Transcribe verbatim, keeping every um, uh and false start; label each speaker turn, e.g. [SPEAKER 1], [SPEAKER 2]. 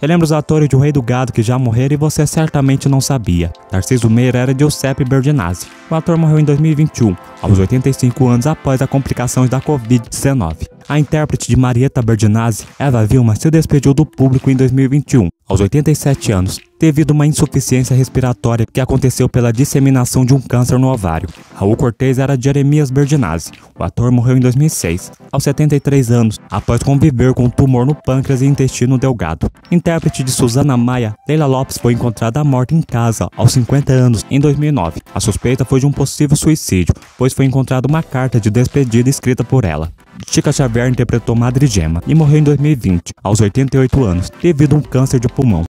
[SPEAKER 1] Relembra os atores de O Rei do Gado que já morreram e você certamente não sabia. Tarcísio Meira era Giuseppe Berdinazzi. O ator morreu em dois mil e vinte e um, aos oitenta e cinco anos após as complicações da covid dezenove. A intérprete de Marietta Berdinazzi, Eva Vilma, se despediu do público em dois mil e vinte e um, aos oitenta e sete anos, devido a uma insuficiência respiratória que aconteceu pela disseminação de um câncer no ovário. Raul Cortez era Jeremias Berdinazzi. O ator morreu em dois mil e seis, aos setenta e três anos, após conviver com um tumor no pâncreas e intestino delgado. Intérprete de Susana Maia, Leila Lopes foi encontrada morta em casa, aos cinquenta anos, em dois mil e nove. A suspeita foi de um possível suicídio, pois foi encontrada uma carta de despedida escrita por ela. Chica Xavier interpretou Madre Gema e morreu em dois mil e vinte, aos oitenta e oito anos, devido a um câncer de pulmão.